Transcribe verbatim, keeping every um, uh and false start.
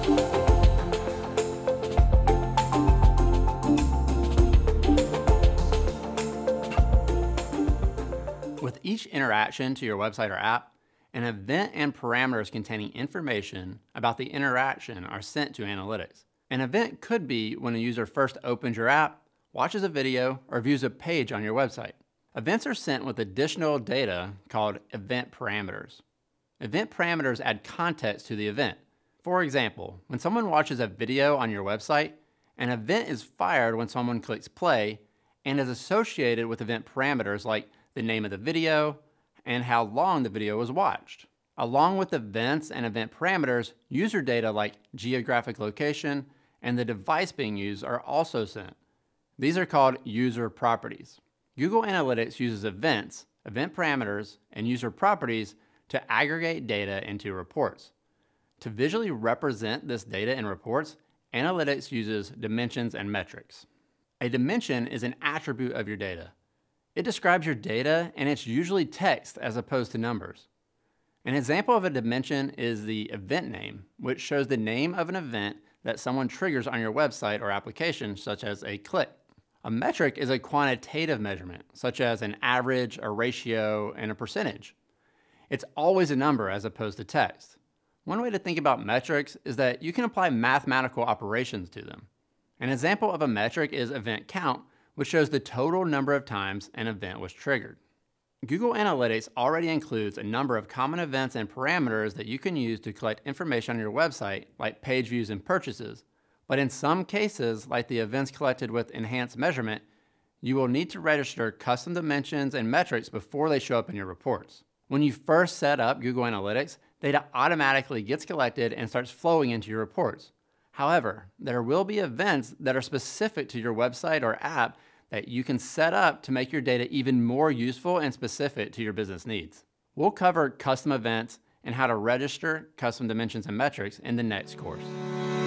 With each interaction to your website or app, an event and parameters containing information about the interaction are sent to analytics. An event could be when a user first opens your app, watches a video, or views a page on your website. Events are sent with additional data called event parameters. Event parameters add context to the event. For example, when someone watches a video on your website, an event is fired when someone clicks play and is associated with event parameters like the name of the video and how long the video was watched. Along with events and event parameters, user data like geographic location and the device being used are also sent. These are called user properties. Google Analytics uses events, event parameters, and user properties to aggregate data into reports. To visually represent this data in reports, Analytics uses dimensions and metrics. A dimension is an attribute of your data. It describes your data, and it's usually text as opposed to numbers. An example of a dimension is the event name, which shows the name of an event that someone triggers on your website or application, such as a click. A metric is a quantitative measurement, such as an average, a ratio, and a percentage. It's always a number as opposed to text. One way to think about metrics is that you can apply mathematical operations to them. An example of a metric is event count, which shows the total number of times an event was triggered. Google Analytics already includes a number of common events and parameters that you can use to collect information on your website, like page views and purchases. But in some cases, like the events collected with enhanced measurement, you will need to register custom dimensions and metrics before they show up in your reports. When you first set up Google Analytics, data automatically gets collected and starts flowing into your reports. However, there will be events that are specific to your website or app that you can set up to make your data even more useful and specific to your business needs. We'll cover custom events and how to register custom dimensions and metrics in the next course.